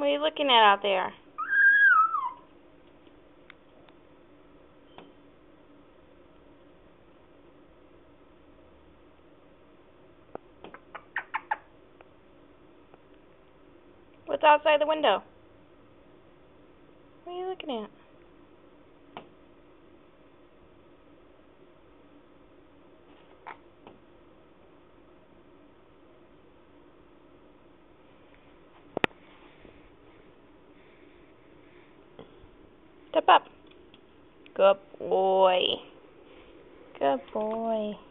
are you looking at out there? What's outside the window? What are you looking at? Step up. Good boy. Good boy.